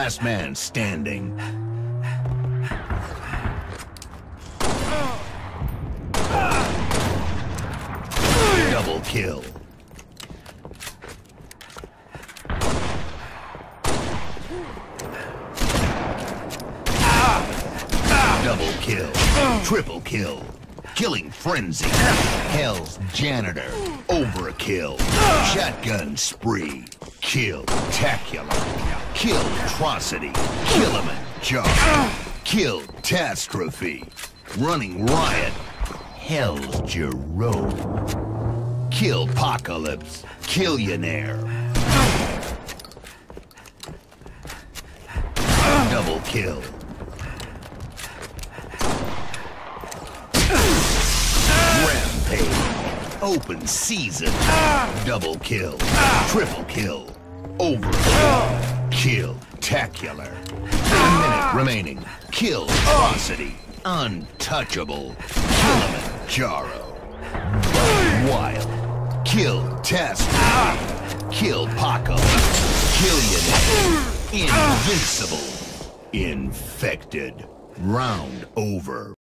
Last man standing. Double kill. Double kill. Triple kill. Killing frenzy. Hell's janitor. Overkill. Shotgun spree. Kill-tacular. Kill-trocity. Kilimanjaro. Kill-tastrophe. Running riot. Hell's Jerome. Kill-pocalypse. Killionaire. Double kill. Rampage. Open season. Double kill. Triple kill. Overkill. Kill-tacular. 1 minute remaining. Kill-trocity. Untouchable. Kilimanjaro. Wild. Kill-tastrophe. Kill-pocalypse. Killionaire. Invincible. Infected. Round over.